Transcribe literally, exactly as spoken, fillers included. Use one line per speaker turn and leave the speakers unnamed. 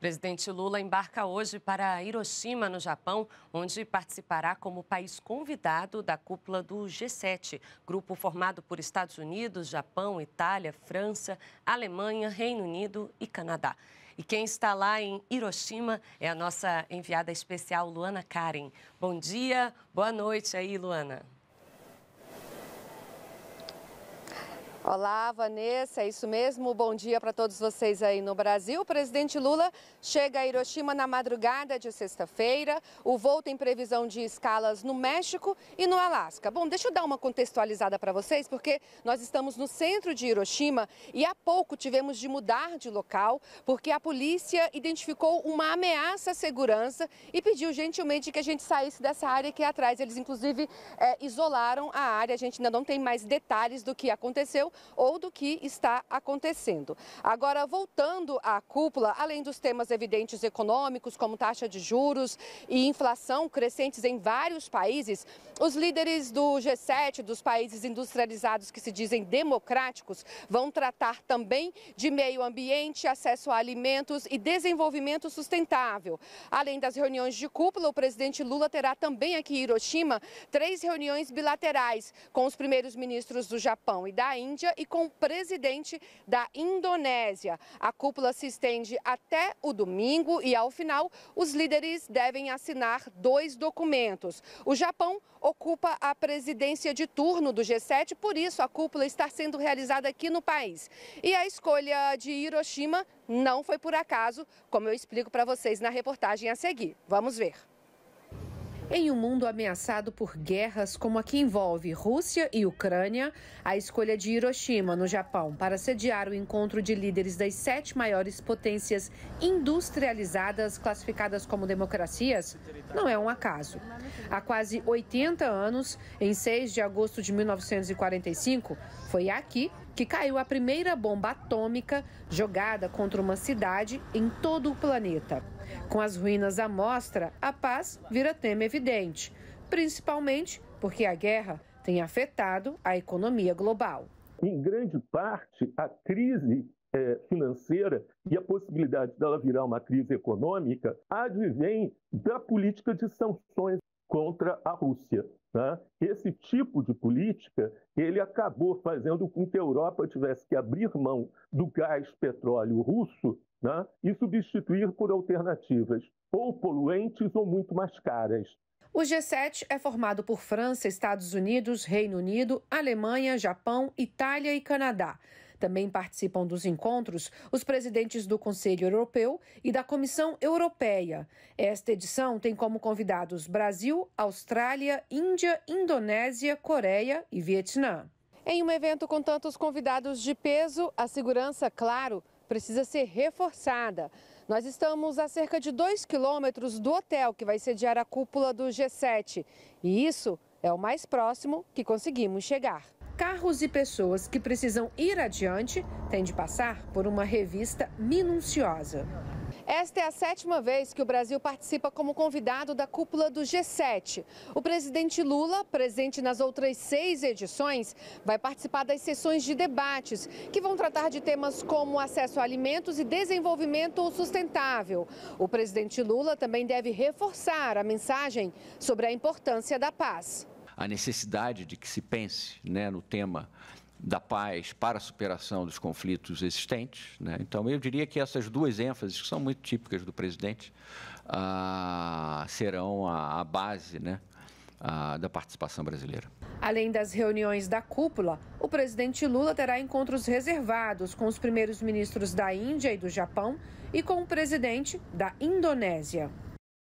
presidente Lula embarca hoje para Hiroshima, no Japão, onde participará como país convidado da cúpula do G sete, grupo formado por Estados Unidos, Japão, Itália, França, Alemanha, Reino Unido e Canadá. E quem está lá em Hiroshima é a nossa enviada especial, Luana Karen. Bom dia, boa noite aí, Luana.
Olá, Vanessa, é isso mesmo. Bom dia para todos vocês aí no Brasil. O presidente Lula chega a Hiroshima na madrugada de sexta-feira. O voo tem previsão de escalas no México e no Alasca. Bom, deixa eu dar uma contextualizada para vocês, porque nós estamos no centro de Hiroshima e há pouco tivemos de mudar de local, porque a polícia identificou uma ameaça à segurança e pediu gentilmente que a gente saísse dessa área aqui atrás. Eles, inclusive, é, isolaram a área. A gente ainda não tem mais detalhes do que aconteceu ou do que está acontecendo. Agora, voltando à cúpula, além dos temas evidentes econômicos, como taxa de juros e inflação crescentes em vários países, os líderes do G sete, dos países industrializados que se dizem democráticos, vão tratar também de meio ambiente, acesso a alimentos e desenvolvimento sustentável. Além das reuniões de cúpula, o presidente Lula terá também aqui em Hiroshima três reuniões bilaterais com os primeiros ministros do Japão e da Índia e com o presidente da Indonésia. A cúpula se estende até o domingo e, ao final, os líderes devem assinar dois documentos. O Japão ocupa a presidência de turno do G sete, por isso a cúpula está sendo realizada aqui no país. E a escolha de Hiroshima não foi por acaso, como eu explico para vocês na reportagem a seguir. Vamos ver. Em um mundo ameaçado por guerras como a que envolve Rússia e Ucrânia, a escolha de Hiroshima, no Japão, para sediar o encontro de líderes das sete maiores potências industrializadas classificadas como democracias não é um acaso. Há quase oitenta anos, em seis de agosto de mil novecentos e quarenta e cinco, foi aqui que caiu a primeira bomba atômica jogada contra uma cidade em todo o planeta. Com as ruínas à mostra, a paz vira tema evidente, principalmente porque a guerra tem afetado a economia global.
Em grande parte, a crise é, financeira e a possibilidade dela virar uma crise econômica advém da política de sanções contra a Rússia. Né? Esse tipo de política, ele acabou fazendo com que a Europa tivesse que abrir mão do gás petróleo russo, né? E substituir por alternativas ou poluentes ou muito mais caras.
O G sete é formado por França, Estados Unidos, Reino Unido, Alemanha, Japão, Itália e Canadá. Também participam dos encontros os presidentes do Conselho Europeu e da Comissão Europeia. Esta edição tem como convidados Brasil, Austrália, Índia, Indonésia, Coreia e Vietnã. Em um evento com tantos convidados de peso, a segurança, claro, precisa ser reforçada. Nós estamos a cerca de dois quilômetros do hotel que vai sediar a cúpula do G sete. E isso é o mais próximo que conseguimos chegar. Carros e pessoas que precisam ir adiante têm de passar por uma revista minuciosa. Esta é a sétima vez que o Brasil participa como convidado da cúpula do G sete. O presidente Lula, presente nas outras seis edições, vai participar das sessões de debates, que vão tratar de temas como acesso a alimentos e desenvolvimento sustentável. O presidente Lula também deve reforçar a mensagem sobre a importância da paz.
A necessidade de que se pense, né, no tema da paz para a superação dos conflitos existentes, né? Então, eu diria que essas duas ênfases, que são muito típicas do presidente, ah, serão a, a base, né, a, da participação brasileira.
Além das reuniões da cúpula, o presidente Lula terá encontros reservados com os primeiros ministros da Índia e do Japão e com o presidente da Indonésia.